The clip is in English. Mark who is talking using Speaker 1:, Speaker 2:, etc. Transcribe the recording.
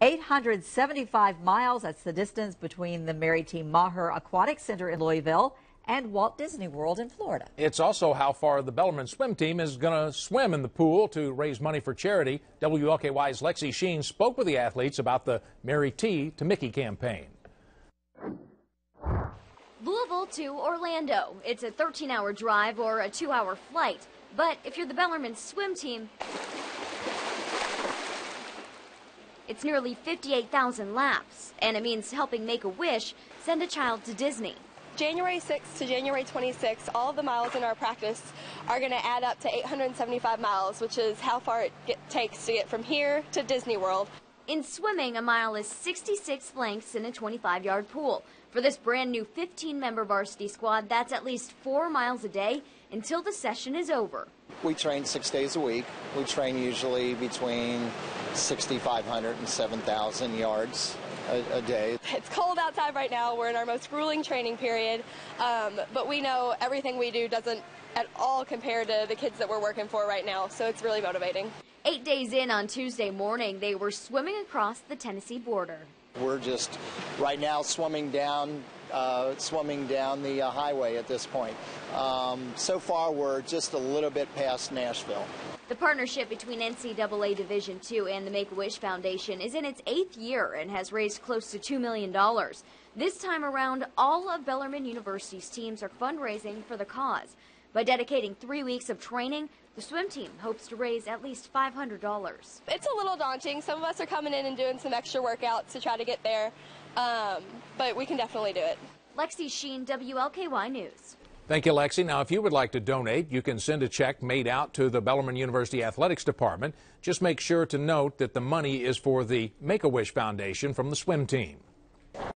Speaker 1: 875 miles, that's the distance between the Mary T. Meagher Aquatic Center in Louisville and Walt Disney World in Florida.
Speaker 2: It's also how far the Bellarmine swim team is going to swim in the pool to raise money for charity. WLKY's Lexi Sheen spoke with the athletes about the Mary T. to Mickey campaign.
Speaker 3: Louisville to Orlando. It's a 13-hour drive or a 2-hour flight. But if you're the Bellarmine swim team, it's nearly 58,000 laps, and it means helping Make-A-Wish send a child to Disney.
Speaker 4: January 6th to January 26th, all of the miles in our practice are going to add up to 875 miles, which is how far it takes to get from here to Disney World.
Speaker 3: In swimming, a mile is 66 lengths in a 25-yard pool. For this brand new 15-member varsity squad, that's at least 4 miles a day until the session is over.
Speaker 5: We train 6 days a week. We train usually between 6,500 and 7,000 yards a day.
Speaker 4: It's cold outside right now. We're in our most grueling training period, but we know everything we do doesn't at all compare to the kids that we're working for right now, so it's really motivating.
Speaker 3: 8 days in on Tuesday morning, they were swimming across the Tennessee border.
Speaker 5: We're just right now swimming down the highway at this point. So far, we're just a little bit past Nashville.
Speaker 3: The partnership between NCAA Division II and the Make-A-Wish Foundation is in its 8th year and has raised close to $2 million. This time around, all of Bellarmine University's teams are fundraising for the cause. By dedicating 3 weeks of training, the swim team hopes to raise at least $500.
Speaker 4: It's a little daunting. Some of us are coming in and doing some extra workouts to try to get there, but we can definitely do it.
Speaker 3: Lexi Sheen, WLKY News.
Speaker 2: Thank you, Lexi. Now, if you would like to donate, you can send a check made out to the Bellarmine University Athletics Department. Just make sure to note that the money is for the Make-A-Wish Foundation from the swim team.